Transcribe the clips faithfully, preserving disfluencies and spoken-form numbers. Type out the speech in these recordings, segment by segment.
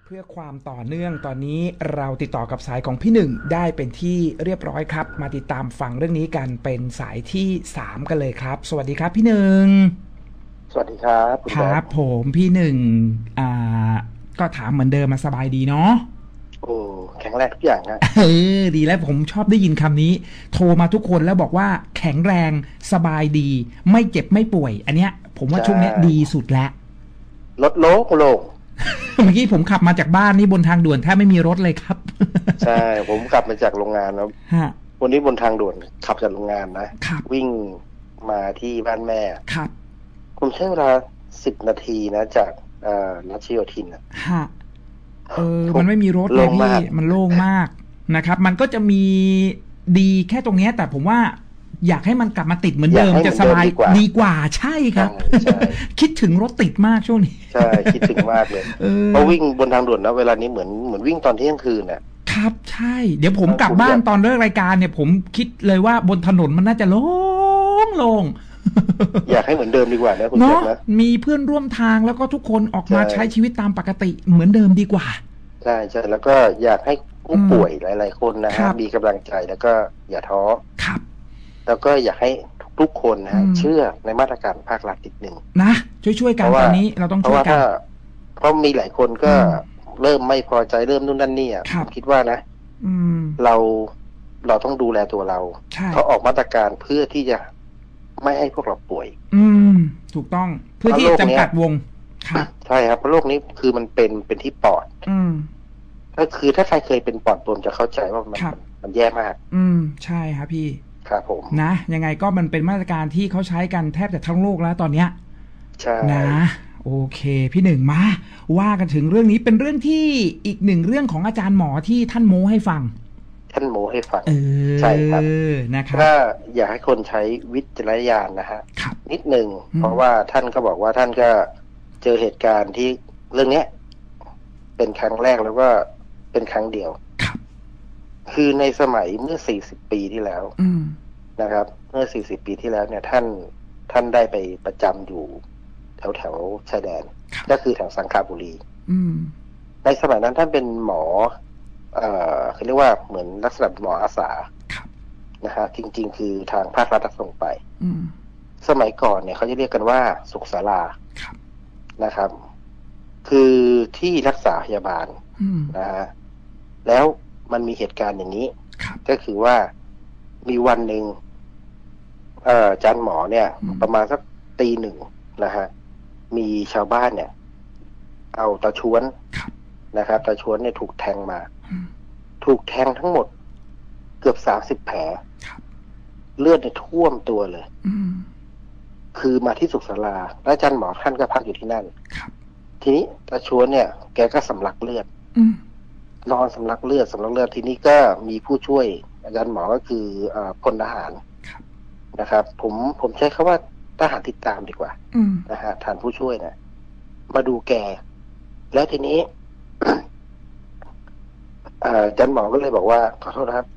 เพื่อความต่อเนื่องตอนนี้เราติดต่อกับสายของพี่หนึ่งได้เป็นที่เรียบร้อยครับมาติดตามฟังเรื่องนี้กันเป็นสายที่สามกันเลยครับสวัสดีครับพี่หนึ่งสวัสดีครับครับผมพี่หนึ่งอ่าก็ถามเหมือนเดิมมาสบายดีเนาะโอ้แข็งแรงทุกอย่างฮะเออดีแล้วผมชอบได้ยินคำนี้โทรมาทุกคนแล้วบอกว่าแข็งแรงสบายดีไม่เจ็บไม่ป่วยอันเนี้ยผมว่าช่วงนี้ดีสุดแล้วรถโล่งโล่งเมื่อกี้ผมขับมาจากบ้านนี่บนทางด่วนแทบไม่มีรถเลยครับใช่ผมขับมาจากโรงงานแล้ววันนี้บนทางด่วนขับจากโรงงานนะวิ่งมาที่บ้านแม่ครับผมใช้เวลาสิบนาทีนะจากรัชโยธินนะฮะเออมันไม่มีรถเลยพี่มันโล่งมากนะครับมันก็จะมีดีแค่ตรงนี้แต่ผมว่าอยากให้มันกลับมาติดเหมือนเดิมจะสบายดีกว่าใช่ครับคิดถึงรถติดมากช่วงนี้ใช่คิดถึงมากเลยเพราะวิ่งบนทางด่วนนะเวลานี้เหมือนเหมือนวิ่งตอนเที่ยงคืนน่ะครับใช่เดี๋ยวผมกลับบ้านตอนเลิกรายการเนี่ยผมคิดเลยว่าบนถนนมันน่าจะโล่งโล่งอยากให้เหมือนเดิมดีกว่านะคุณเจ้านะมีเพื่อนร่วมทางแล้วก็ทุกคนออกมาใช้ชีวิตตามปกติเหมือนเดิมดีกว่าใช่ใช่แล้วก็อยากให้ผู้ป่วยหลายๆคนนะฮะมีกำลังใจแล้วก็อย่าท้อครับแล้วก็อยากให้ทุกคนนะเชื่อในมาตรการภาครัฐอีกหนึ่งนะช่วยๆกันตอนนี้เราต้องช่วยกันเพราะมีหลายคนก็เริ่มไม่พอใจเริ่มนู่นนั่นนี่อ่ะคิดว่านะเราเราต้องดูแลตัวเราเขาออกมาตรการเพื่อที่จะไม่ให้พวกเราป่วยอืมถูกต้องเพื่อที่จำกัดวงใช่ครับเพราะโรคนี้คือมันเป็นเป็นที่ปอดอืมก็คือถ้าใครเคยเป็นปอดบวมจะเข้าใจว่ามันมันแย่มากอืมใช่ครับพี่ครับผมนะยังไงก็มันเป็นมาตรการที่เขาใช้กันแทบจะทั้งโลกแล้วตอนเนี้ยใช่นะโอเคพี่หนึ่งมาว่ากันถึงเรื่องนี้เป็นเรื่องที่อีกหนึ่งเรื่องของอาจารย์หมอที่ท่านโม้ให้ฟังท่านโม้ให้ฟังใช่ครับนะครับถ้าอยากให้คนใช้วิจารณญาณนะฮะนิดหนึ่งเพราะว่าท่านก็บอกว่าท่านก็เจอเหตุการณ์ที่เรื่องเนี้ยเป็นครั้งแรกแล้วก็เป็นครั้งเดียวคือในสมัยเมื่อสี่สิบปีที่แล้วนะครับเมื่อสี่สิบปีที่แล้วเนี่ยท่านท่านได้ไปประจำอยู่แถวแถวชายแดนก็คือแถวสังขบุรีในสมัยนั้นท่านเป็นหมอเอ่อเขาเรียกว่าเหมือนลักษณะหมออาสานะฮะจริงๆคือทางภาครัฐส่งไปสมัยก่อนเนี่ยเขาจะเรียกกันว่าสุขศาลานะครับ คือที่รักษาพยาบาลนะฮะแล้วมันมีเหตุการณ์อย่างนี้ก็คือว่ามีวันหนึ่งเอ่ออาจารย์หมอเนี่ยประมาณสักตีหนึ่งนะฮะมีชาวบ้านเนี่ยเอาตะชวนนะครับตะชวนเนี่ยถูกแทงมาถูกแทงทั้งหมดเกือบสามสิบแผลเลือดเนี่ยท่วมตัวเลยคือมาที่สุขศาลาแล้วอาจารย์หมอท่านก็พักอยู่ที่นั่นทีนี้ตาชวนเนี่ยแกก็สำลักเลือดนอนสำลักเลือดสำลักเลือดทีนี้ก็มีผู้ช่วยอาจารย์หมอก็คือพลทหารนะครับผมผมใช้คำว่าทหารติดตามดีกว่านะฮะฐานผู้ช่วยนะมาดูแกแล้วทีนี้อาจารย์หมอก็เลยบอกว่าขอโทษนะครับ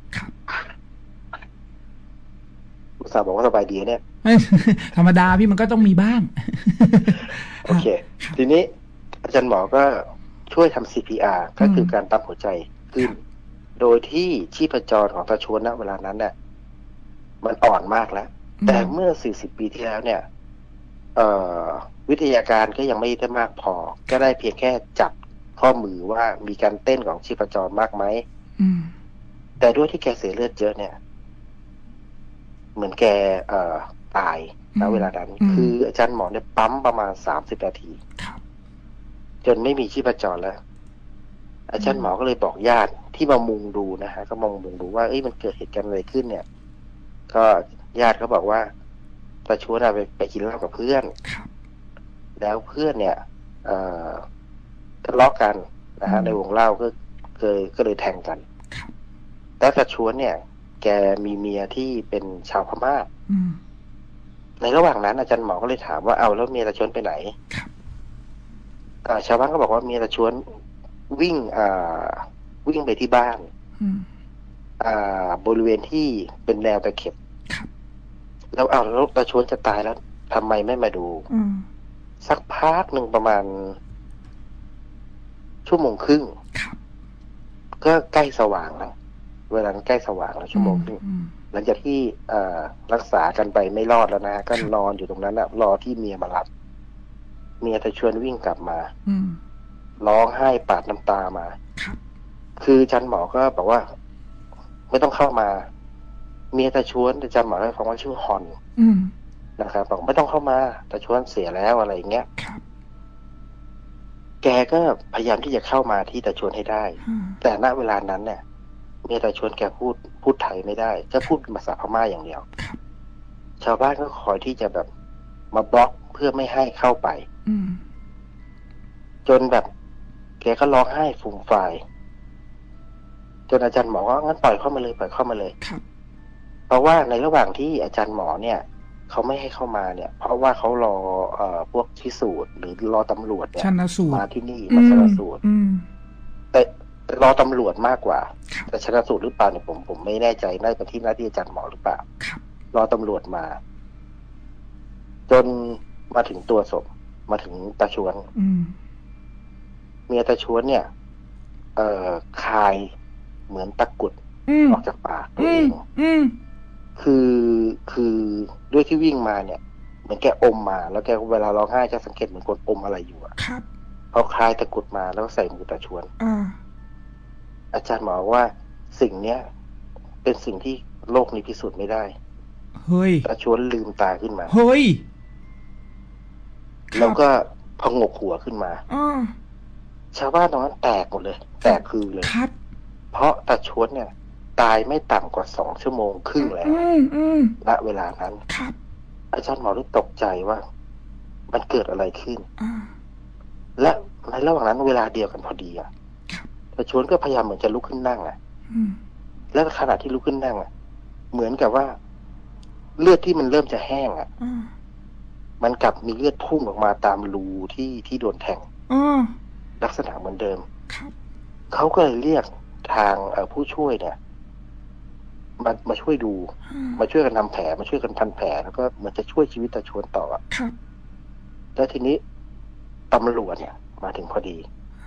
อุตส่าห์บอกว่าสบายดีเนี่ยธรรมดาพี่มันก็ต้องมีบ้างโอเคทีนี้อาจารย์หมอก็ช่วยทำ ซี พี อาร์ ก็คือการปั๊มหัวใจขึ้นโดยที่ชีพจรของตาชวนณเวลานั้นเนี่ยมันอ่อนมากแล้วแต่เมื่อสี่สิบปีที่แล้วเนี่ยเอ่อวิทยาการก็ยังไม่ได้มากพอก็ได้เพียงแค่จับข้อมือว่ามีการเต้นของชีพจรมากไหมแต่ด้วยที่แกเสียเลือดเยอะเนี่ยเหมือนแกเอ่อตายณเวลานั้นคืออาจารย์หมอเนี่ยปั๊มประมาณสามสิบนาทีจนไม่มีชีพจรแล้วอาจารย์หมอก็เลยบอกญาติที่มามุงดูนะฮะก็มองมุงดูว่าเอ้ยมันเกิดเหตุการณ์อะไรขึ้นเนี่ยก็ญาติเขาบอกว่าตาชวนไปไปกินเหล้ากับเพื่อนแล้วเพื่อนเนี่ยเอ่อทะเลาะกันนะฮะในวงเล่าก็เคยก็เลยแทงกันแล้วตาชวนเนี่ยแกมีเมียที่เป็นชาวพม่าในระหว่างนั้นอาจารย์หมอก็เลยถามว่าเอาแล้วเมียตาชวนไปไหนชาวบ้านก็บอกว่าเมียตาชวนวิ่งอ่าวิ่งไปที่บ้านอ่าบริเวณที่เป็นแนวตะเข็บแล้วเอาแล้วตาชวนจะตายแล้วทำไมไม่มาดูสักพักหนึ่งประมาณชั่วโมงครึ่งก็ใกล้สว่างแล้วเวลาใกล้สว่างแล้วชั่วโมงครึ่งหลังจากที่รักษากันไปไม่รอดแล้วนะก็นอนอยู่ตรงนั้นแหละรอที่เมียมารับเมียจะชวนวิ่งกลับมาร้องไห้ปาดน้ำตามาคืออาจารย์หมอก็บอกว่าไม่ต้องเข้ามาเมียจะชวนอาจารย์หมอให้ฟังว่าชื่อฮอนนะครับบอกไม่ต้องเข้ามาแต่ชวนเสียแล้วอะไรอย่างเงี้ยแกก็พยายามที่จะเข้ามาที่ตาชวนให้ได้แต่ณเวลานั้นเนี่ยเมียตาชวนแกพูดพูดไทยไม่ได้จะพูดภาษาพม่าอย่างเดียวชาวบ้านก็คอยที่จะแบบมาบล็อกเพื่อไม่ให้เข้าไปจนแบบแกก็ร้องไห้ฟูมฟายจนอาจารย์หมอว่างั้นปล่อยเข้ามาเลยปล่อยเข้ามาเลยเพราะว่าในระหว่างที่อาจารย์หมอเนี่ยเขาไม่ให้เข้ามาเนี่ยเพราะว่าเขารอเอ่อพวกพิสูจน์หรือรอตำรวจเนี่ยมาที่นี่มาชันสูตรแต่รอตำรวจมากกว่าแต่ชันสูตรหรือเปล่าเนี่ยผมผมไม่แน่ใจน่าจะเป็นที่หน้าที่อาจารย์หมอหรือเปล่ารอตำรวจมาจนมาถึงตัวศพมาถึงตาชวนเมียตาชวนเนี่ยเอ่อคายเหมือนตะกุดออกจากปากตัวเองคือคือด้วยที่วิ่งมาเนี่ยเหมือนแกอมมาแล้วแกเวลาร้องไห้จะสังเกตเหมือนคนอมอะไรอยู่อะครับพอคลายตะกุดมาแล้วใส่มือตาชวนอ่าอาจารย์หมอว่าสิ่งเนี้ยเป็นสิ่งที่โลกนี้พิสูจน์ไม่ได้เฮ้ยตาชวนลืมตาขึ้นมาเฮ้ยแล้วก็พองกหัวขึ้นมาอ่าชาวบ้านตรงนั้นแตกหมดเลยแตกคือเลยครับเพราะตาชวนเนี่ยตายไม่ต่ำกว่าสองชั่วโมงครึ่งแล้วณเวลานั้นอาจารย์หมอรู้ตกใจว่ามันเกิดอะไรขึ้นและในระหว่างนั้นเวลาเดียวกันพอดีอ่ะตาชวนก็พยายามเหมือนจะลุกขึ้นนั่งอ่ะและขณะที่ลุกขึ้นนั่งอ่ะเหมือนกับว่าเลือดที่มันเริ่มจะแห้งอ่ะมันกลับมีเลือดพุ่งออกมาตามรูที่ที่โดนแทงลักษณะเหมือนเดิมเขาก็เลยเรียกทางผู้ช่วยเนี่ยมามาช่วยดูมาช่วยกันทำแผลมาช่วยกันพันแผลแล้วก็เหมือนจะช่วยชีวิตตาชวนต่อครับแล้วทีนี้ตำรวจเนี่ยมาถึงพอดี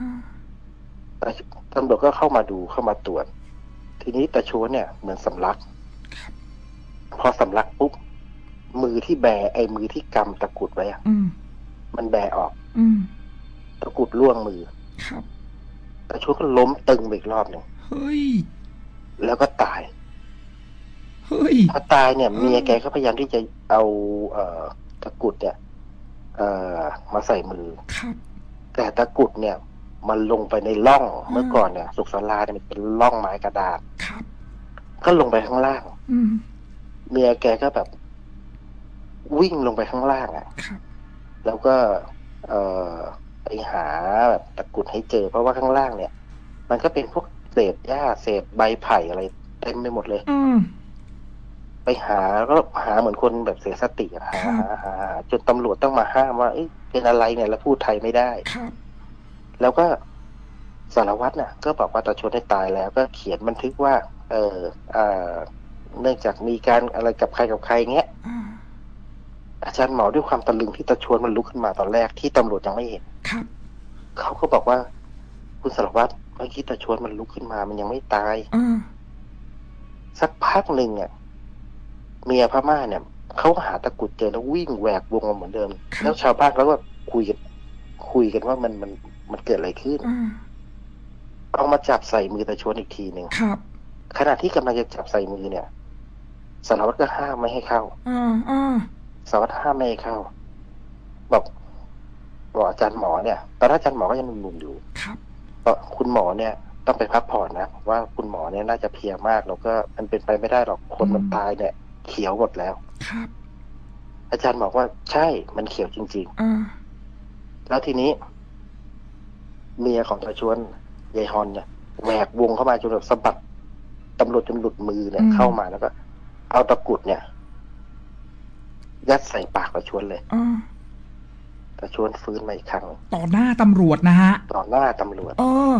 ตำรวจก็เข้ามาดูเข้ามาตรวจทีนี้ตาชวนเนี่ยเหมือนสำลักพอสำลักปุ๊บมือที่แบไอ้มือที่กำตะกุดไว้อะมันแบออกตะกุดล่วงมือครับตาชวนก็ล้มตึงไปอีกรอบหนึ่งเฮ้ยแล้วก็ตายเฮ้ยพอตายเนี่ยเมียแกก็พยายามที่จะเอาเอ่อตะกุดเนี่ยเอ่อมาใส่มือครับแต่ตะกุดเนี่ยมันลงไปในร่องเมื่อก่อนเนี่ยสุขศาลาเนี่ยมันเป็นร่องไม้กระดาษครับก็ลงไปข้างล่างเมียแกก็แบบวิ่งลงไปข้างล่างอ่ะแล้วก็เอ่อไปหาแบบตะกุดให้เจอเพราะว่าข้างล่างเนี่ยมันก็เป็นพวกเศษหญ้าเศษใบไผ่อะไรเต็มไปหมดเลยไปหาก็หาเหมือนคนแบบเสียสติหาหาหาจนตำรวจต้องมาห้ามว่าเอ้ยเป็นอะไรเนี่ยแล้วพูดไทยไม่ได้แล้วก็สารวัตรน่ะก็บอกว่าตาชวนได้ตายแล้วก็เขียนบันทึกว่าเอออ่าเนื่องจากมีการอะไรกับใครกับใครเงี้ยอาจารย์หมอด้วยความตะลึงที่ตาชวนมันลุกขึ้นมาตอนแรกที่ตำรวจยังไม่เห็นเขาก็บอกว่าคุณสารวัตรเมื่อกี้ตาชวนมันลุกขึ้นมามันยังไม่ตายสักพักหนึ่งอ่ะเมียพม่าเนี่ยเขาหาตะกุดเจอแล้ววิ่งแหวกวงมาเหมือนเดิมแล้วชาวบ้านเขาก็คุยกันคุยกันว่ามันมันมันเกิดอะไรขึ้นเอามาจับใส่มือตาชวนอีกทีหนึ่งขณะที่กำลังจะจับใส่มือเนี่ยสารวัตรก็ห้ามไม่ให้เข้าสารวัตรห้ามไม่ให้เข้าบอกบอกอาจารย์หมอเนี่ยตอนนั้นอาจารย์หมอก็ยังหนุ่มๆอยู่เพราะคุณหมอเนี่ยต้องไปพักผ่อนนะว่าคุณหมอเนี่ยน่าจะเพลียมากแล้วก็มันเป็นไปไม่ได้หรอกคนมันตายเนี่ยเขียวหมดแล้วครับอาจารย์บอกว่าใช่มันเขียวจริงๆแล้วทีนี้เมียของตาชวนยายฮอนเนี่ยแหวกวงเข้ามาจนแบบสะบัดตำรวจจนหลุดมือเนี่ยเข้ามาแล้วก็เอาตะกุดเนี่ยยัดใส่ปากตาชวนเลยตาชวนฟื้นมาอีกครั้งต่อหน้าตำรวจนะฮะต่อหน้าตำรวจอ๋อ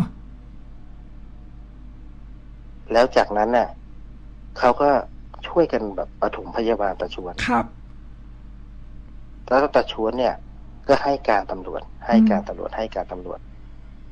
แล้วจากนั้นน่ะเขาก็ช่วยกันแบบปฐมพยาบาลตาชวนครับแล้วตาชวนเนี่ยก็ให้การตำรวจให้การตำรวจให้การตำรวจ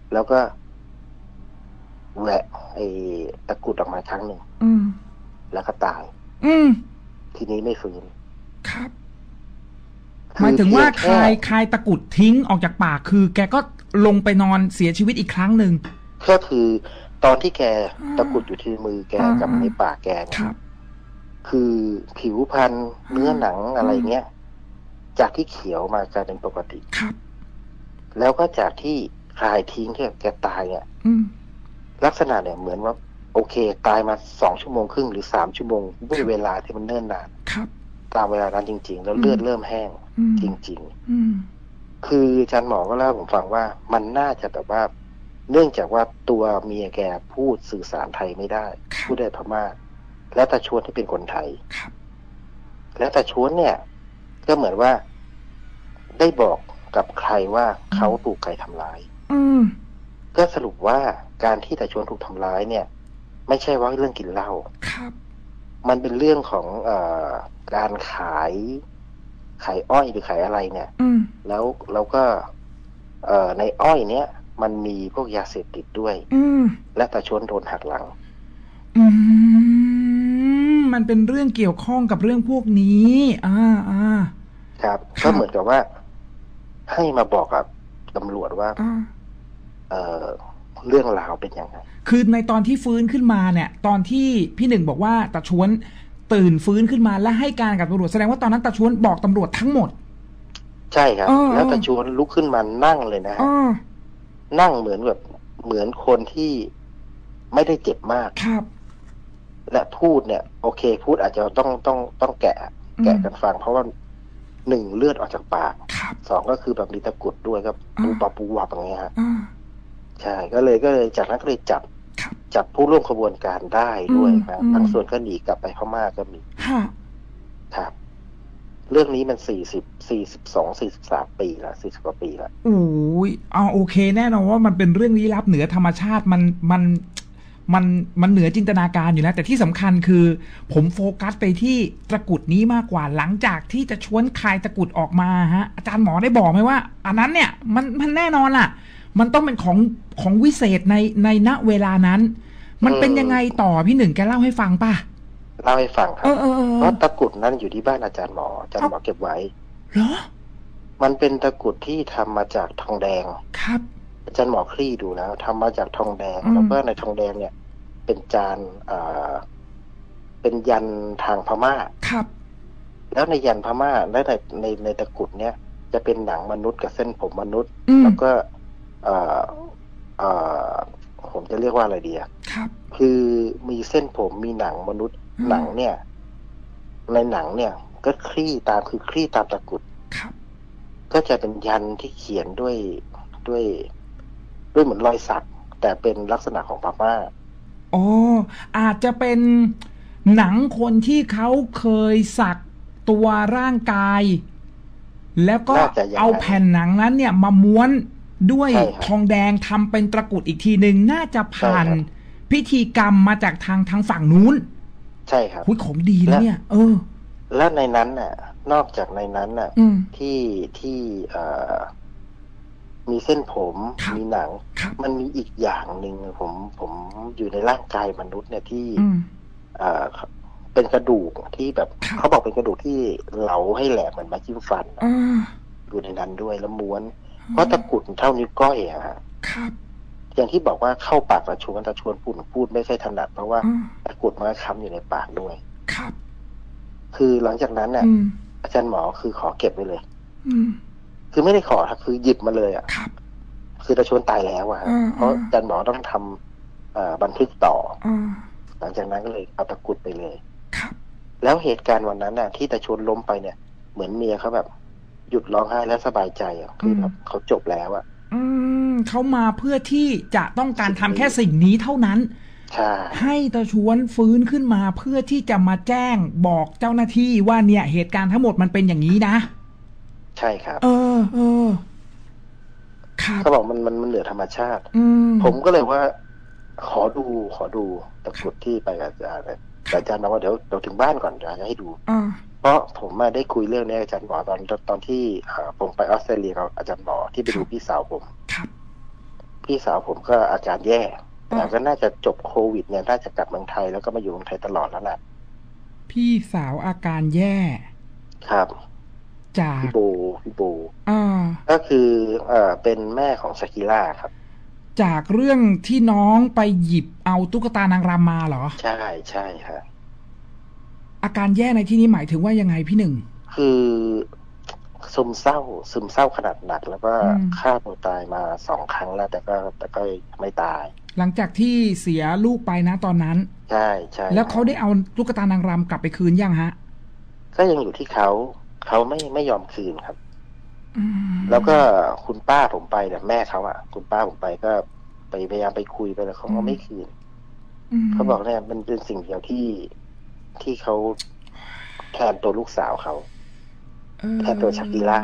แล้วก็แหวะไอ้ตะกุดออกมาครั้งหนึ่งแล้วก็ตาย อืทีนี้ไม่ฟื้นครับหมายถึงว่าคลายคลายตะกุดทิ้งออกจากปากคือแกก็ลงไปนอนเสียชีวิตอีกครั้งหนึ่งก็คือตอนที่แกตะกุดอยู่ที่มือแกกับในปากแกครับคือผิวพรรณเนื้อหนังอะไรเงี้ยจากที่เขียวมากลายเป็นปกติครับแล้วก็จากที่คลายทิ้งที่แกตายเนี่ยลักษณะเนี่ยเหมือนว่าโอเคตายมาสองชั่วโมงครึ่งหรือสามชั่วโมงด้วยเวลาที่มันเนิ่นนานครับตามเวลานั้นจริงๆแล้วเลือดเริ่มแห้งจริงๆคืออาจารย์หมอก็เล่าผมฟังว่ามันน่าจะแบบว่าเนื่องจากว่าตัวเมียแกพูดสื่อสารไทยไม่ได้พูดได้พม่าและตาชวนที่เป็นคนไทยและตาชวนเนี่ยก็เหมือนว่าได้บอกกับใครว่าเขาถูกใครทำร้ายก็สรุปว่าการที่ตาชวนถูกทำร้ายเนี่ยไม่ใช่ว่าเรื่องกินเหล้ามันเป็นเรื่องของเอ่อการขายขายอ้อยหรือขายอะไรเนี่ยแล้วแล้วก็เอ่อในอ้อยเนี้ยมันมีพวกยาเสพติดด้วยและตาชวนโดนหักหลังอืมมันเป็นเรื่องเกี่ยวข้องกับเรื่องพวกนี้อ่าอ่าครับก็เหมือนกับว่าให้มาบอกกับตำรวจว่าเอ่อเรื่องราวเป็นยังไงคือในตอนที่ฟื้นขึ้นมาเนี่ยตอนที่พี่หนึ่งบอกว่าตาชวนตื่นฟื้นขึ้นมาและให้การกับตำรวจแสดงว่าตอนนั้นตาชวนบอกตำรวจทั้งหมดใช่ครับแล้วตาชวนลุกขึ้นมานั่งเลยนะฮะนั่งเหมือนแบบเหมือนคนที่ไม่ได้เจ็บมากครับและพูดเนี่ยโอเคพูดอาจจะต้องต้องต้องแกะแกะกันฟังเพราะว่าหนึ่งเลือดออกจากปากสองก็คือแบบมีตะกุดด้วยก็ปูปะปูวับอย่างเงี้ยฮะใช่ก็เลยก็เลยจากนั้นก็เลยจับจับผู้ร่วมขบวนการได้ด้วยครับบางส่วนก็หนีกลับไปพม่าก็มีครับเรื่องนี้มันสี่สิบสี่สิบสองสี่สิบสามปีละสี่สิบกว่าปีละโอ้ยเอาโอเคแน่นอนว่ามันเป็นเรื่องลี้ลับเหนือธรรมชาติมันมันมันมันเหนือจินตนาการอยู่นะแต่ที่สำคัญคือผมโฟกัสไปที่ตะกุดนี้มากกว่าหลังจากที่จะชวนคลายตะกุดออกมาฮะอาจารย์หมอได้บอกไหมว่าอันนั้นเนี่ยมันมันแน่นอนล่ะมันต้องเป็นของของวิเศษในในณเวลานั้นมันเป็นยังไงต่อพี่หนึ่งแกเล่าให้ฟังป่ะเล่าให้ฟังครับเพราะตะกุดนั้นอยู่ที่บ้านอาจารย์หมออาจารย์หมอเก็บไว้เหรอมันเป็นตะกุดที่ทำมาจากทองแดงครับอาจารย์หมอคลี่ดูแล้วทำมาจากทองแดงแล้วก็ในทองแดงเนี่ยเป็นจานอ่าเป็นยันทางพม่าครับแล้วในยันพม่าและในในในตะกุดเนี่ยจะเป็นหนังมนุษย์กับเส้นผมมนุษย์แล้วก็อ่าอ่าผมจะเรียกว่าอะไรดีอ่ะครับคือมีเส้นผมมีหนังมนุษย์หนังเนี่ยในหนังเนี่ยก็คลี่ตามคือคลี่ตามตะกุดครับก็จะเป็นยันที่เขียนด้วยด้วยด้วยเหมือนรอยสักแต่เป็นลักษณะของพม่าอ๋ออาจจะเป็นหนังคนที่เขาเคยสักตัวร่างกายแล้วก็เอาแผ่นหนังนั้นเนี่ยมาม้วนด้วยทองแดงทำเป็นตะกุดอีกทีหนึ่งน่าจะผ่านพิธีกรรมมาจากทางทางฝั่งนู้นใช่ครับหุ้ยของดีแล้วเนี่ยเออแล้วในนั้นน่ะนอกจากในนั้นน่ะที่ที่เอ่อมีเส้นผมมีหนังมันมีอีกอย่างหนึ่งผมผมอยู่ในร่างกายมนุษย์เนี่ยที่เอ่อเป็นกระดูกที่แบบเขาบอกเป็นกระดูกที่เหลาให้แหลมเหมือนไม้จิ้มฟันอยู่ในนั้นด้วยแล้วม้วนเพราะตะกุดเท่านิ้วก้อยอะครับอย่างที่บอกว่าเข้าปากตะชวนตะชวนพูดพูดไม่ใช่ถนัดเพราะว่าตะกุดมันค้ำอยู่ในปากด้วยครับคือหลังจากนั้นเนี่ยอาจารย์หมอคือขอเก็บไว้เลยคือไม่ได้ขอครับคือหยิบมาเลยอ่ะคือตะชวนตายแล้วอ่ะเพราะอาจารย์หมอต้องทำบันทึกต่อหลังจากนั้นก็เลยเอาตะกุดไปเลยแล้วเหตุการณ์วันนั้นน่ะที่ตะชวนล้มไปเนี่ยเหมือนเมียเขาแบบหยุดร้องไห้แล้วสบายใจอ่ะคือแบบเขาจบแล้วอ่ะอืมเขามาเพื่อที่จะต้องการทำแค่สิ่งนี้เท่านั้นใช่ให้ตะชวนฟื้นขึ้นมาเพื่อที่จะมาแจ้งบอกเจ้าหน้าที่ว่าเนี่ยเหตุการณ์ทั้งหมดมันเป็นอย่างนี้นะใช่ครับเออเออครับเขาบอกมันมันมันเหนือธรรมชาติผมก็เลยว่าขอดูขอดูตะกุดที่ไปกับอาจารย์แต่อาจารย์บอกว่าเดี๋ยวเดี๋ยวถึงบ้านก่อนเดี๋ยวจะให้ดูเพราะผมมาได้คุยเรื่องนี้อาจารย์หมอตอนตอนที่ผมไปออสเตรเลียกับอาจารย์หมอที่ไปดูพี่สาวผมครับพี่สาวผมก็อาการแย่แต่ก็น่าจะจบโควิดเนี่ยน่าจะกลับเมืองไทยแล้วก็มาอยู่เมืองไทยตลอดแล้วแหละพี่สาวอาการแย่ครับจากพี่โบพี่โบอ่าก็คือเอ่อเป็นแม่ของชาคิล่าครับจากเรื่องที่น้องไปหยิบเอาตุ๊กตานางรำมาเหรอใช่ใช่ครับอาการแย่ในที่นี้หมายถึงว่ายังไงพี่หนึ่งคือซึมเศร้าซึมเศร้าขนาดหนักแล้วก็ฆ่าตัวตายมาสองครั้งแล้วแต่ก็แต่ก็ไม่ตายหลังจากที่เสียลูกไปนะตอนนั้นใช่ใช่แล้วเขาได้เอาตุ๊กตานางรำกลับไปคืนยังฮะก็ยังอยู่ที่เขาเขาไม่ไม่ยอมคืนครับแล้วก็คุณป้าผมไปเนี่ยแม่เขาอ่ะคุณป้าผมไปก็ไปพยายามไปคุยไปแล้วเขาก็ไม่คืนเขาบอกเนี่ยมันเป็นสิ่งเดียวที่ที่เขาแทนตัวลูกสาวเขาแทนตัวชาคิล่า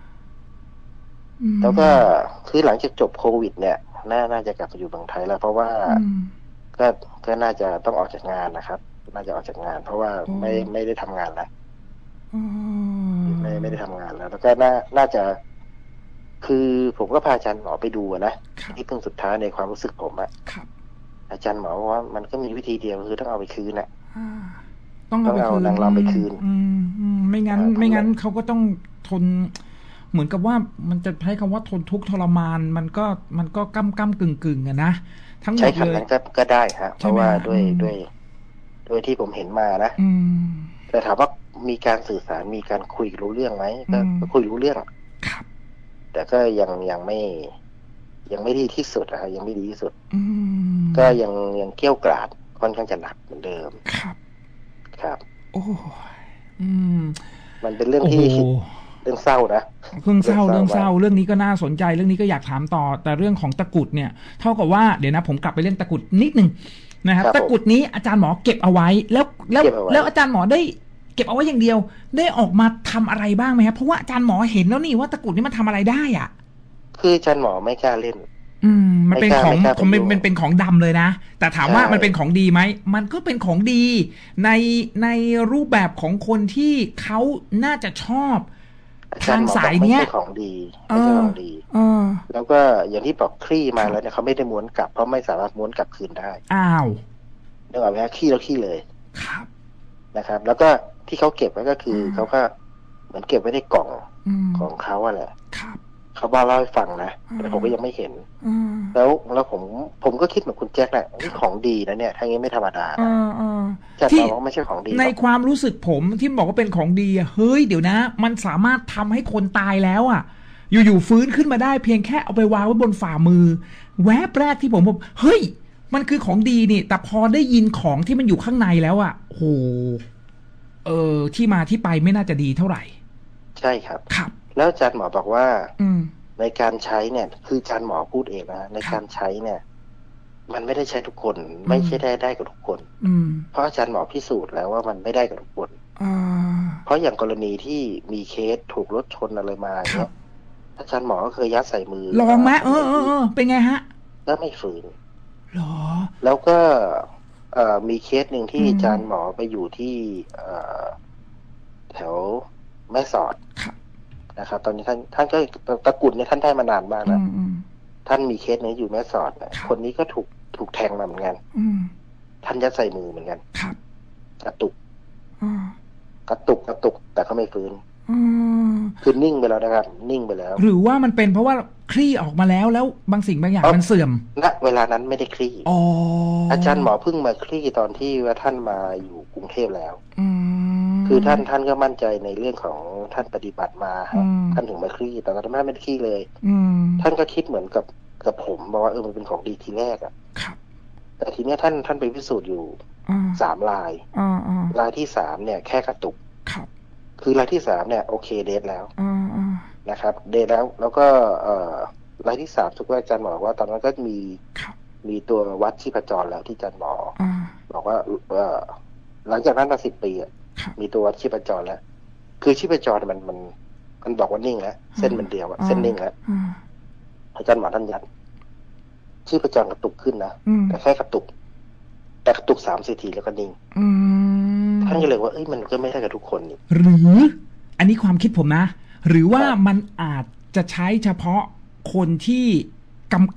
แล้วก็คือหลังจากจบโควิดเนี่ยน่าน่าจะกลับมาอยู่เมืองไทยแล้วเพราะว่าก็ก็น่าจะต้องออกจากงานนะครับน่าจะออกจากงานเพราะว่าไม่ไม่ได้ทำงานแล้วไม่ไม่ได้ทำงานแล้วแล้วก็น่าน่าจะคือผมก็พาอาจารย์หมอไปดูนะที่เพิ่งสุดท้ายในความรู้สึกผมอะอาจารย์หมอว่ามันก็มีวิธีเดียวคือต้องเอาไปคืนน่ะต้องเอานางรำไปคืนไม่งั้นไม่งั้นเขาก็ต้องทนเหมือนกับว่ามันจะใช้คำว่าทนทุกข์ทรมานมันก็มันก็ก้ำก้ำกึ่งกึ่งอะนะทั้งหมดเลยใช้คำนั้นก็ได้ฮะเพราะว่าด้วยด้วยด้วยที่ผมเห็นมานะแต่ถามว่ามีการสื่อสารมีการคุยรู้เรื่องไหมก็คุยรู้เรื่องแต่ก็ยังยังไม่ยังไม่ดีที่สุดอะยังไม่ดีที่สุดก็ยังยังเกี้ยวกราดค่อนข้างจะหนักเหมือนเดิมครับครับโอ้อืมมันเป็นเรื่องที่เรื่องเศร้านะเรื่องเศร้าเรื่องเศร้าเรื่องนี้ก็น่าสนใจเรื่องนี้ก็อยากถามต่อแต่เรื่องของตะกุดเนี่ยเท่ากับว่าเดี๋ยวนะผมกลับไปเรื่องตะกุดนิดนึงนะครับตะกุดนี้อาจารย์หมอเก็บเอาไว้แล้วแล้วแล้วอาจารย์หมอได้เก็บเอาไว้อย่างเดียวได้ออกมาทำอะไรบ้างไหมครับเพราะว่าอาจารย์หมอเห็นแล้วนี่ว่าตะกุดนี้มันทำอะไรได้อ่ะคืออาจารย์หมอไม่กล้าเล่นอืมมันเป็นของผมเป็นเป็นเป็นของดำเลยนะแต่ถามว่ามันเป็นของดีไหมมันก็เป็นของดีในในรูปแบบของคนที่เขาน่าจะชอบทางสายเนี้ยไม่ใช่ของดีไม่ใช่ของดีแล้วก็อย่างที่บอกคลี่มาแล้วเนี่ยเขาไม่ได้ม้วนกลับเพราะไม่สามารถม้วนกลับคืนได้อ้าวนึกออกไหมคลี่แล้วคลี่เลยครับนะครับแล้วก็ที่เขาเก็บไว้ก็คือเขาก็เหมือนเก็บไว้ในกล่องของเขาอะแหละเขาบอกเล่าให้ฟังนะแต่ผมก็ยังไม่เห็นแล้วแล้วผมผมก็คิดเหมือนคุณแจ็คแหละนี่ของดีนะเนี่ยถ้างี้ไม่ธรรมดาจะบอกว่าไม่ใช่ของดีในความรู้สึกผมที่บอกว่าเป็นของดีเฮ้ยเดี๋ยวนะมันสามารถทำให้คนตายแล้วอ่ะอยู่ๆฟื้นขึ้นมาได้เพียงแค่เอาไปวางไว้บนฝ่ามือแวบแรกที่ผมบอกเฮ้ยมันคือของดีนี่แต่พอได้ยินของที่มันอยู่ข้างในแล้วอ่ะโหเออที่มาที่ไปไม่น่าจะดีเท่าไหร่ใช่ครับครับแล้วอาจารย์หมอบอกว่าในการใช้เนี่ยคืออาจารย์หมอพูดเองนะในการใช้เนี่ยมันไม่ได้ใช้ทุกคนไม่ใช่ได้ได้กับทุกคนเพราะอาจารย์หมอพิสูจน์แล้วว่ามันไม่ได้กับทุกคนเพราะอย่างกรณีที่มีเคสถูกรถชนอะไรมาเนี่ยอาจารย์หมอก็เคยยัดใส่มือลองไหมเออเออเป็นไงฮะก็ไม่ฝืนหรอแล้วก็มีเคสหนึ่งที่อาจารย์หมอไปอยู่ที่แถวแม่สอดนะครับตอนนี้ท่านท่านก็ตะกุดเนี่ยท่านได้มานานมากแล้วท่านมีเคสนี้อยู่แม่สอดนะคนนี้ก็ถูกถูกแทงมาเหมือนกันท่านยัดใส่มือเหมือนกันกระตุกกระตุกกระตุกแต่ก็ไม่ฟื้นคือนิ่งไปแล้วนะครับนิ่งไปแล้วหรือว่ามันเป็นเพราะว่าคลี่ออกมาแล้วแล้วบางสิ่งบางอย่างมันเสื่อมณเวลานั้นไม่ได้คลี่อาจารย์หมอเพิ่งมาคลี่ตอนที่ว่าท่านมาอยู่กรุงเทพแล้วคือท่านท่านก็มั่นใจในเรื่องของท่านปฏิบัติมาท่านถึงมาคลี่แต่ตอนนั้นไม่ได้คลี่เลยท่านก็คิดเหมือนกับกับผมบอกว่าเออมันเป็นของดีทีแรกอ่ะแต่ทีนี้ท่านท่านไปพิสูจน์อยู่สามลายลายที่สามเนี่ยแค่กระตุกคือรายที่สามเนี่ยโอเคเดทแล้วนะครับเดทแล้วแล้วก็เอ่อรายที่สามทุกอาจารย์บอกว่าตอนนั้นก็มีมีตัววัดชีพจรแล้วที่อาจารย์หมอบอกว่าเอ่อหลังจากนั้นมาสิบปีอ่ะมีตัววัดชีพจรแล้วคือชีพจรมันมันมันบอกว่านิ่งแล้วเส้นมันเดียวเส้นนิ่งแล้วอาจารย์หมอท่านยันชีพจรกระตุกขึ้นนะแต่แค่กระตุกแต่กระตุกสามสี่ทีแล้วก็นิ่งท่านก็เลยว่าเอ้ยมันก็ไม่ได้กับทุกคนนี่หรืออันนี้ความคิดผมนะหรือว่ามันอาจจะใช้เฉพาะคนที่กำกับ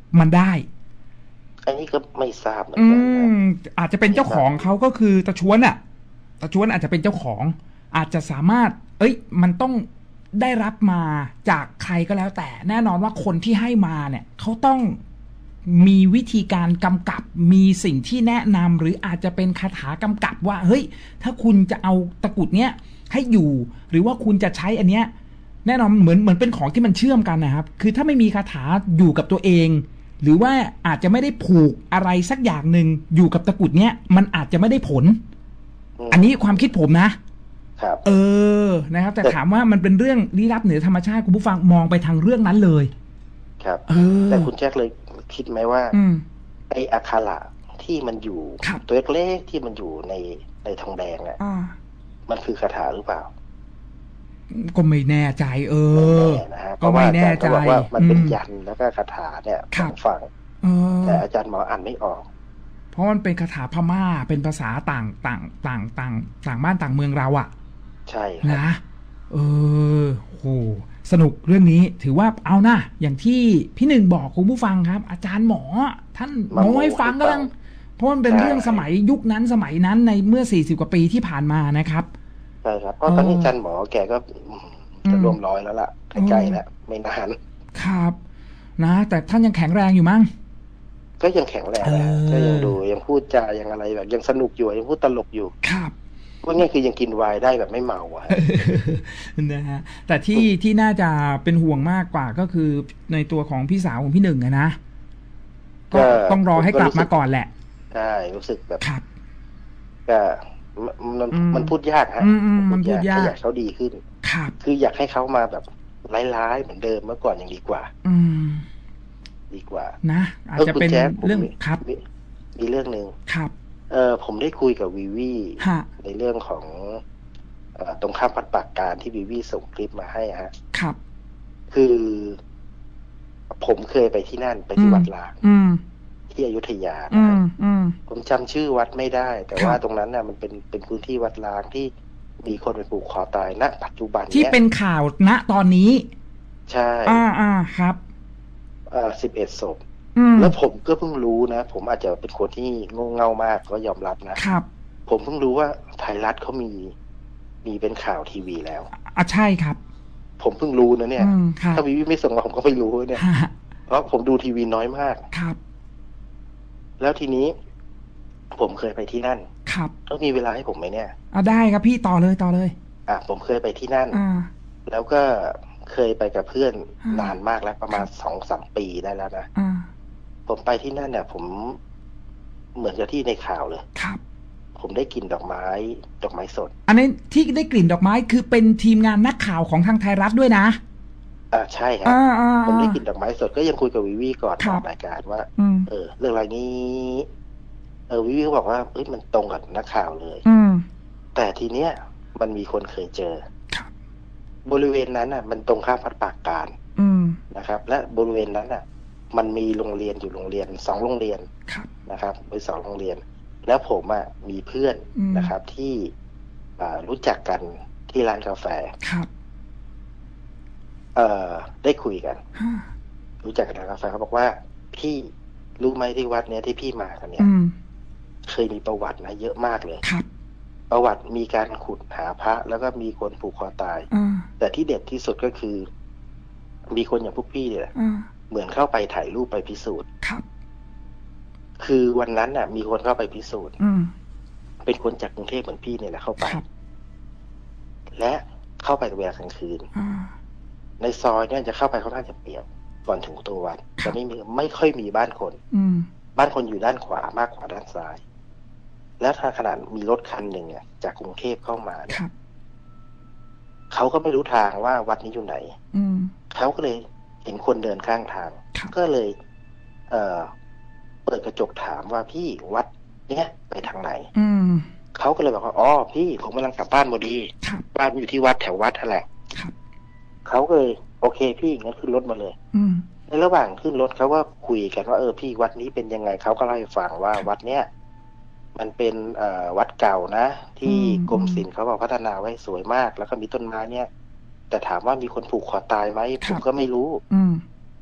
มันได้อันนี้ก็ไม่ทราบเหมือนกันอาจจะเป็นเจ้าของเขาก็คือตะชวนอ่ะตะชวนอาจจะเป็นเจ้าของอาจจะสามารถเอ้ยมันต้องได้รับมาจากใครก็แล้วแต่แน่นอนว่าคนที่ให้มาเนี่ยเขาต้องมีวิธีการกำกับมีสิ่งที่แนะนำหรืออาจจะเป็นคาถากำกับว่าเฮ้ยถ้าคุณจะเอาตะกุดเนี้ยให้อยู่หรือว่าคุณจะใช้อันเนี้ยแน่นอนเหมือนเหมือนเป็นของที่มันเชื่อมกันนะครับคือถ้าไม่มีคาถาอยู่กับตัวเองหรือว่าอาจจะไม่ได้ผูกอะไรสักอย่างหนึ่งอยู่กับตะกุดเนี้ยมันอาจจะไม่ได้ผลอันนี้ความคิดผมนะครับเออนะครับแต่ถามว่ามันเป็นเรื่องลี้ลับเหนือธรรมชาติคุณผู้ฟังมองไปทางเรื่องนั้นเลยครับแต่คุณแจ็คเลยคิดไหมว่าไอ้อักขระที่มันอยู่ตัวเล็กๆที่มันอยู่ในในทองแดงอ่ะมันคือคาถาหรือเปล่าก็ไม่แน่ใจเออก็ไม่แน่ใจว่ามันเป็นยันแล้วก็คาถาเนี่ยสองฝั่งแต่อาจารย์หมออ่านไม่ออกเพราะมันเป็นคาถาพม่าเป็นภาษาต่างต่างต่างต่างต่างบ้านต่างเมืองเราอ่ะใช่นะเออโหสนุกเรื่องนี้ถือว่าเอานะอย่างที่พี่หนึ่งบอกคุณผู้ฟังครับอาจารย์หมอท่านโม้ให้ฟังก็ลังเพราะมันเป็นเรื่องสมัยยุคนั้นสมัยนั้นในเมื่อสี่สิบกว่าปีที่ผ่านมานะครับใช่ครับเพราะตอนนี้อาจารย์หมอแกก็จะรวมร้อยแล้วล่ะใกล้ๆแล้วไม่นานครับนะแต่ท่านยังแข็งแรงอยู่มั้งก็ยังแข็งแรงก็ยังดูยังพูดจายังอะไรแบบยังสนุกอยู่ยังพูดตลกอยู่ครับว่าง่ายคือยังกินไวน์ได้แบบไม่เมาอ่ะนะฮะแต่ที่ที่น่าจะเป็นห่วงมากกว่าก็คือในตัวของพี่สาวของพี่หนึ่งอะนะก็ต้องรอให้กลับมาก่อนแหละใช่รู้สึกแบบครับก็มันมันพูดยากฮะมันพูดยากอยากเขาดีขึ้นครับคืออยากให้เขามาแบบร้ายๆเหมือนเดิมเมื่อก่อนยังดีกว่าอืมดีกว่านะอาจจะเป็นเรื่องครับมีเรื่องนึงครับเออผมได้คุยกับวีวีในเรื่องของเอ่อตรงข้ามวัดปากการที่วีวีส่งคลิปมาให้ฮะครับคือผมเคยไปที่นั่นไปที่วัดล้างที่อยุธยานะครับผมจำชื่อวัดไม่ได้แต่ว่าตรงนั้นน่ะมันเป็นเป็นพื้นที่วัดล้างที่มีคนไปผูกคอตายณปัจจุบันที่เป็นข่าวณตอนนี้ใช่อ่าอ่าครับอ่าสิบเอ็ดศพแล้วผมก็เพิ่งรู้นะผมอาจจะเป็นคนที่โง่เง่ามากก็ยอมรับนะครับผมเพิ่งรู้ว่าไทยรัฐเขามีมีเป็นข่าวทีวีแล้วอ่ะใช่ครับผมเพิ่งรู้นะเนี่ยถ้าวีวีไม่ส่งมาผมก็ไม่รู้เนี่ยเพราะผมดูทีวีน้อยมากครับแล้วทีนี้ผมเคยไปที่นั่นครับต้องมีเวลาให้ผมไหมเนี่ยอ่ะได้ครับพี่ต่อเลยต่อเลยอ่ะผมเคยไปที่นั่นแล้วก็เคยไปกับเพื่อนนานมากแล้วประมาณสองสามปีได้แล้วนะผมไปที่นั่นเนี่ยผมเหมือนกับที่ในข่าวเลยครับผมได้กลิ่นดอกไม้ดอกไม้สดอันนี้ที่ได้กลิ่นดอกไม้คือเป็นทีมงานนักข่าวของทางไทยรัฐด้วยนะอ่าใช่ครับผมได้กลิ่นดอกไม้สดก็ยังคุยกับวิวีก่อนทำรายการว่าเออเรื่องอะไรนี้เออวิวีเขาบอกว่าเอ้ยมันตรงกับนักข่าวเลยแต่ทีเนี้ยมันมีคนเคยเจอบริเวณนั้นอ่ะมันตรงข้ามวัดปากการนะครับและบริเวณนั้นอ่ะมันมีโรงเรียนอยู่โรงเรียนสองโรงเรียนนะครับไปสองโรงเรียนแล้วผมอ่ะมีเพื่อนนะครับที่รู้จักกันที่ร้านกาแฟครับเอ่อได้คุยกันรู้จักกันร้านกาแฟเขาบอกว่าพี่รู้ไหมที่วัดเนี้ยที่พี่มากันเนี่ยเคยมีประวัตินะเยอะมากเลยครับประวัติมีการขุดหาพระแล้วก็มีคนผูกคอตายแต่ที่เด็ดที่สุดก็คือมีคนอย่างพวกพี่เนี่ยเหมือนเข้าไปถ่ายรูปไปพิสูจน์ครับคือวันนั้นน่ะมีคนเข้าไปพิสูจน์เป็นคนจากกรุงเทพเหมือนพี่เนี่ยแหละเข้าไปและเข้าไปเวลากลางคืนในซอยเนี่ยจะเข้าไปค่อนข้างจะเปี่ยวก่อนถึงตัววัดจะไม่มีไม่ค่อยมีบ้านคนบ้านคนอยู่ด้านขวามากกว่าด้านซ้ายแล้วถ้าขนาดมีรถคันหนึ่งเนี่ยจากกรุงเทพเข้ามาเนี่ยเขาก็ไม่รู้ทางว่าวัดนี้อยู่ไหนเขาก็เลยเห็นคนเดินข้างทางก็เลย เอ่อเปิดกระจกถามว่าพี่วัดเนี้ยไปทางไหนเขาก็เลยบอกว่าอ๋อพี่ผมกำลังกลับบ้านพอดีบ้านอยู่ที่วัดแถววัดนั่นแหละเขาก็เลยโอเคพี่งั้นขึ้นรถมาเลยในระหว่างขึ้นรถเขาก็คุยกันว่าเออพี่วัดนี้เป็นยังไงเขาก็เล่าให้ฟังว่าวัดเนี้ยมันเป็นเอ่อวัดเก่านะที่กรมศิลป์เขาบอกพัฒนาไว้สวยมากแล้วก็มีต้นไม้เนี่ยแต่ถามว่ามีคนผูกคอตายไหมผมก็ไม่รู้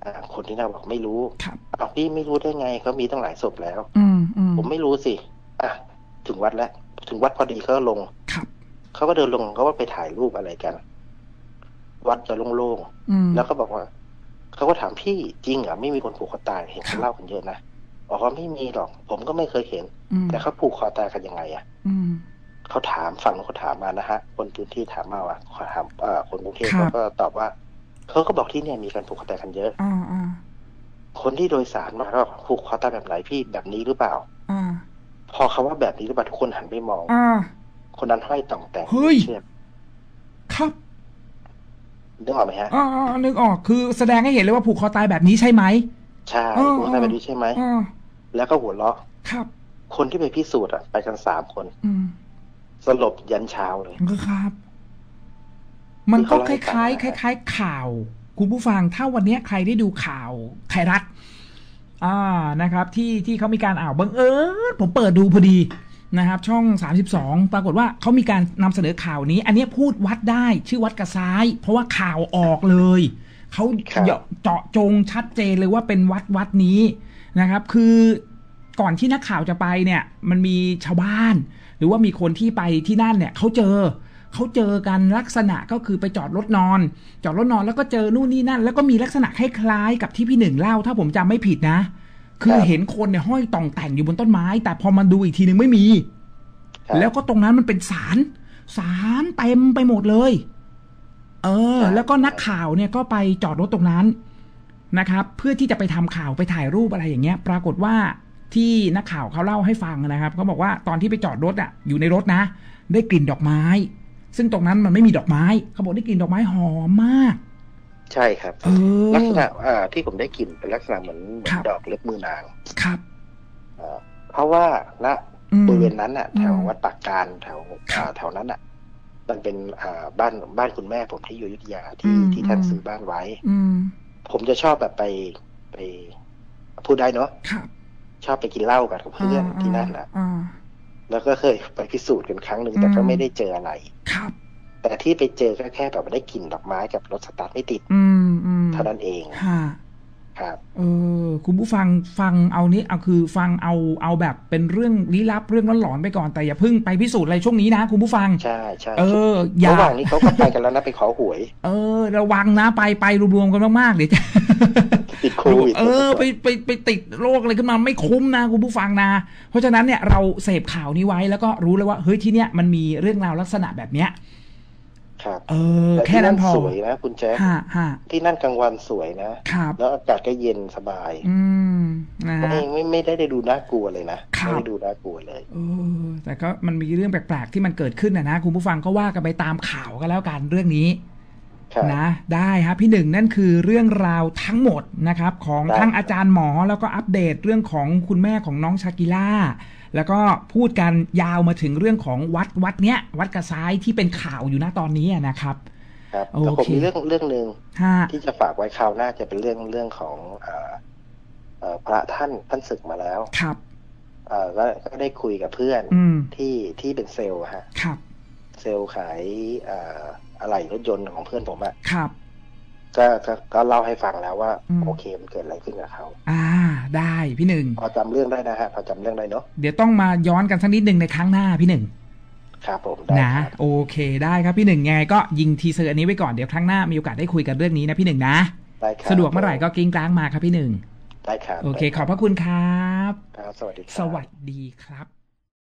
อ่าคนที่นั่นบอกไม่รู้ครับอ้าวพี่ไม่รู้ได้ไงเขามีตั้งหลายศพแล้วอืมอืมผมไม่รู้สิอ่ะถึงวัดแล้วถึงวัดพอดีเขาก็ลงครับเขาก็เดินลงเขาก็ไปถ่ายรูปอะไรกัน วัดจะโล่งอืมๆแล้วก็บอกว่าเขาก็ถามพี่จริงเหรอไม่มีคนผูกคอตายเห็นครัเขาบเล่ากันเยอะนะบอกว่าไม่มีหรอก ผมก็ไม่เคยเห็นอืมแต่เขาผูกคอตายกันยังไงอ่ะอืมเขาถามฝั่งเขาถามมานะฮะคนพื้นที่ถามมาว่าขอถามเอ่อคนกรุงเทพครับเขาก็ตอบว่าเขาก็บอกที่เนี่ยมีการผูกคอตายกันเยอะอ่าอ่าคนที่โดยสารมาก็ผูกคอตายแบบไหนพี่แบบนี้หรือเปล่าอ่าพอคำว่าแบบนี้หรือเปล่าทุกคนหันไปมองอ่าคนนั้นห้อยต่องแต่งเฮ้ยเชือกครับนึกออกไหมฮะอ่าอ่านึกออกคือแสดงให้เห็นเลยว่าผูกคอตายแบบนี้ใช่ไหมใช่อ๋อผูกคอตายแบบนี้ใช่ไหมอ่าแล้วก็หัวเราะครับคนที่ไปพิสูจน์อะไปกันสามคนอืมสลบยันเช้าเลยก็ครับ มันก็คที่เขาล้ายเล่าให้ๆฟังนะคล้ายๆข่าว คุณผู้ฟังถ้าวันนี้ใครได้ดูข่าวไทยรัฐ อ่านะครับ ที่ที่เขามีการอ่าวบังเอิญผมเปิดดูพอดีนะครับ ช่องสามสิบสองปรากฏว่าเขามีการนำเสนอข่าวนี้ อันนี้พูดวัดได้ชื่อวัดกระซ้าย เพราะว่าข่าวออกเลยเขาครับเจาะจงชัดเจนเลยว่าเป็นวัดวัดนี้นะครับ คือก่อนที่นักข่าวจะไปเนี่ย มันมีชาวบ้าน หรือว่ามีคนที่ไปที่นั่นเนี่ยเขาเจอเขาเจอกันลักษณะก็คือไปจอดรถนอน จอดรถนอนแล้วก็เจอนู่นนี่นั่น แล้วก็มีลักษณะคล้ายๆกับที่พี่หนึ่งเล่าถ้าผมจำไม่ผิดนะ คือเห็นคนเนี่ยห้อยต่องแต่งอยู่บนต้นไม้ แต่พอมาดูอีกทีนึงไม่มีครับแล้วก็ตรงนั้นมันเป็นศาลศาลเต็มไปหมดเลย เออ แล้วก็นักข่าวเนี่ยก็ไปจอดรถตรงนั้นนะครับ เพื่อที่จะไปทำข่าวไปถ่ายรูปอะไรอย่างเงี้ย ปรากฏว่าที่นักข่าวเขาเล่าให้ฟังนะครับเขาบอกว่าตอนที่ไปจอดรถอ่ะอยู่ในรถนะ ได้กลิ่นดอกไม้ ซึ่งตรงนั้นมันไม่มีดอกไม้เขาบอกได้กลิ่นดอกไม้หอมมากใช่ครับเออลักษณะอ่าที่ผมได้กลิ่นเป็นลักษณะเหมือนเหมือครันบดอกเล็บมือนางครับอ่าเพราะว่าณอืมบริเวณนั้นน่ะ แถวอืมวัดปากการแถวครับอ่าแถวนั้นน่ะ มันเป็นอ่าบ้านบ้านคุณแม่ผมที่อยู่อยุธยาที่อืมที่ท่านอืมซื้อบ้านไว้อืมผมจะชอบแบบไปไปพูดได้เนาะครับชอบไปกินเหล้ากันกับเพื่อนที่นั่นนะอ่าแล้วก็เคยไปพิสูจน์กันครั้งหนึ่งแต่ก็อืมไม่ได้เจออะไรครับแต่ที่ไปเจอก็แค่แบบว่าได้กลิ่นดอกไม้กับรถสตาร์ทไม่ติดอืมอืมเท่านั้นเองฮะครับเออคุณผู้ฟังฟังเอานี้เอาคือฟังเอาเอาแบบเป็นเรื่องลี้ลับเรื่องหลอนๆไปก่อนแต่อย่าเพิ่งไปพิสูจน์อะไรช่วงนี้นะคุณผู้ฟังใช่ใช่เอออย่าระหว่างนี้เขาก็ไปกันแล้วนะไปขอหวยเออ ระวังนะไปไปรวมๆกันมากๆเดี๋ยวจะติดโควิดเออไปไปไปติดโรคอะไรขึ้นมาไม่คุ้มนะคุณผู้ฟังนะเพราะฉะนั้นเนี่ยเราเสพข่าวนี้ไว้แล้วก็รู้เลยว่าเฮ้ยที่เนี้ยมันมีเรื่องราวลักษณะแบบเนี้ยครับเออแต่แค่ที่นั้นพอสวยนะคุณแจ๊คฮะฮะที่นั่นกลางวันสวยนะครับ แล้วอากาศก็เย็นสบายอืมนะฮะไม่ไม่ไม่ได้ได้ดูน่ากลัวเลยนะครับ ไม่ได้ดูน่ากลัวเลยเออแต่ก็มันมีเรื่องแปลกๆที่มันเกิดขึ้นนะนะคุณผู้ฟังก็ว่ากันไปตามข่าวกันแล้วกันเรื่องนี้ครับนะได้ครับพี่หนึ่งนั่นคือเรื่องราวทั้งหมดนะครับของได้ทั้งอาจารย์หมอแล้วก็อัปเดตเรื่องของคุณแม่ของน้องชากิล่าแล้วก็พูดกันยาวมาถึงเรื่องของวัดวัดเนี้ยวัดกระซ้ายที่เป็นข่าวอยู่ณตอนนี้นะครับครับโอแล้วผมเคมีเรื่องเรื่องหนึ่งฮะที่จะฝากไว้คราวหน้าจะเป็นเรื่องเรื่องของเอ่อเอ่อพระท่านท่านศึกมาแล้วครับเอ่อก็ก็ได้คุยกับเพื่อนอืมที่ที่เป็นเซลล์ฮะครับเซลล์ขายเอ่ออะไหล่รถยนต์ของเพื่อนผมอะครับก็ก็ก็เล่าให้ฟังแล้วว่าอืมโอเคมันเกิดอะไรขึ้นกับเขาอ่าได้พี่หนึ่งพอจำเรื่องได้นะฮะพอจำเรื่องได้เนาะเดี๋ยวต้องมาย้อนกันสักนิดหนึ่งในครั้งหน้าพี่หนึ่งครับผมได้นะครับ โอเคได้ครับพี่หนึ่งไงก็ยิงทีเซอร์อันนี้ไว้ก่อนเดี๋ยวครั้งหน้ามีโอกาสได้คุยกันเรื่องนี้นะพี่หนึ่งนะได้ครับสะดวกเมื่อไหร่ก็กิ้งกลางมาครับพี่หนึ่งได้ครับโอเคขอบพระคุณครับครับสวัสดีครับสวัสดีครับ